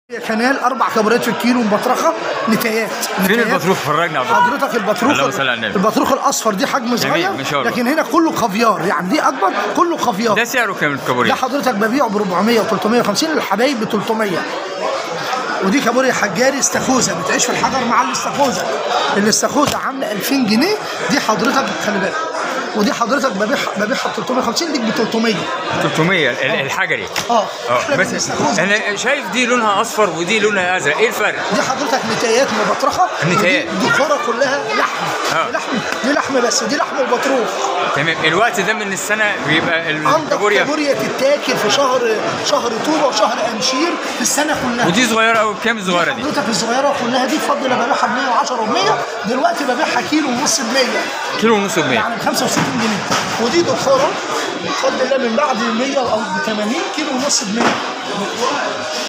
كنال 4 كابوريات في الكيلو مبطرخه نتايات. فين البطروخ؟ فرجنا على حضرتك البطروخ الاصفر دي حجم صغير، لكن هنا كله خفيار، يعني دي اكبر كله خفيار. ده سعره كام الكابوريا؟ ده حضرتك ببيعه ب 400 و350 للحبايب ب 300. ودي كابوريا حجاري استاكوزا بتعيش في الحجر مع الاستاكوزا عامله 2000 جنيه. دي حضرتك خلي بالك، ودي حضرتك ببيعها ب 350 دي ب 300. 300 الحجري. بس انا شايف دي لونها اصفر ودي لونها ازرق، ايه الفرق؟ دي حضرتك نتايات مبطرخه. نتايات دي كوره كلها لحم. دي لحم بس، ودي لحم البطروخ. تمام. الوقت ده من السنه بيبقى الكابوريا تتاكل في شهر طوبه وشهر امشير في السنه كلها. ودي صغيره قوي، بكام الصغيره دي؟ حضرتك الصغيره كلها دي بفضل ببيعها ب 110 و100، دلوقتي ببيعها كيلو ونص ب 100. كيلو ونص ب 100 يعني ب 65 جنيه. ودي دكتوره بفضل الله من بعد 100 او ب 80 كيلو ونص ب 100.